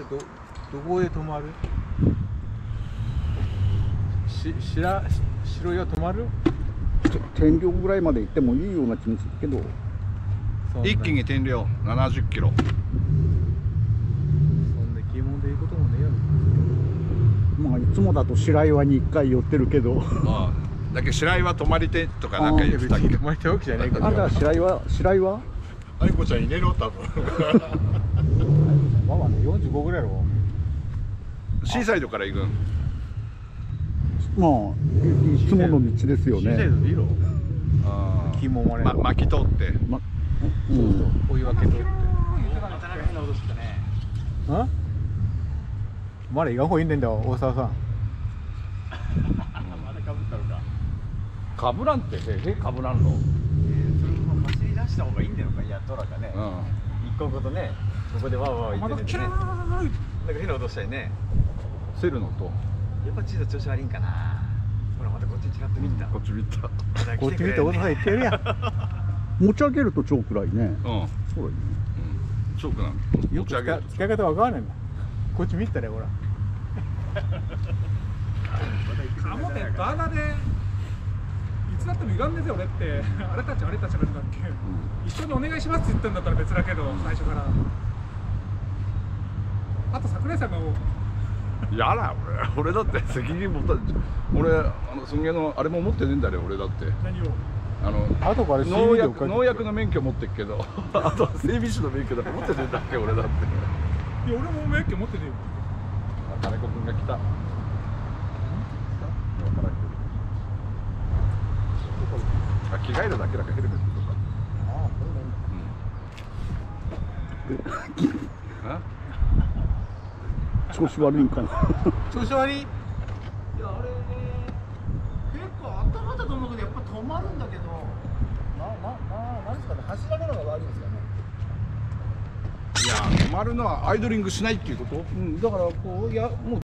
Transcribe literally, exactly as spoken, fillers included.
ど、どこへ止まる？し、しら、白いは止まる？ 天領ぐらいまで行ってもいいような気もするけど。 一気に天領ななじゅっキロ。 そんな気もんでいいこともねえやろ。 まあいつもだと白岩に一回寄ってるけど。 まあだけど白岩泊まり手とかなんか言ってたっけ。 泊まり手わけじゃないけど。 あ、じゃあ白岩、白岩。 あいこちゃんいねえろ多分。 ママね、よんじゅうごぐらいやろ。 シーサイドから行くん。 まあいつもの道ですよシーサイね。 ドでいいろ。 あ気もまれ。 ま巻き通って。 ま、 そうそう、追い分けとって。 またなんか変な音したね。 ん？まだいがほいんでんだよ、大沢さん。 まだかぶったのか。 かぶらんってへへかぶらんの。 それも走り出した方がいいんだよか、いやトラがね。 うん。 一個ごとね、ここでわーわー言っててね。なんか変な音したりね。 セルのと。 やっぱちょっと調子悪いんかな。ほらまたこっちにちらっと見た。 こっち見た。 こっち見て大沢さん言ってるやん。 持ち上げると超暗いね。 うん。 そうだね。 チョークなの。 よく使い使い方わかんないんだ。こっち見たらほら。 カモテット穴でいつだっても歪んでて俺ってあれたちあれたちなんだっけ、一緒にお願いしますって言ったんだったら別だけど最初からあと桜井さんがもうやだ俺俺だって責任持た俺あのすんげえのあれも持ってねえんだよ俺だって何をあの後から農薬農薬の免許持ってっけどあと整備士の免許だって持ってねえんだっけ俺だっていや俺も免許持っててよ。 あ金子君が来たあ着替えるだけだからヘルメットとかあ調子悪いんかな。 調子悪い？ いやあれね、結構頭だと思うけどやっぱ止まるんだけど。ななななんですかね、走られるのが悪いんですかね。 いや止まるのはアイドリングしないっていうこと、 うん、だからこういやもう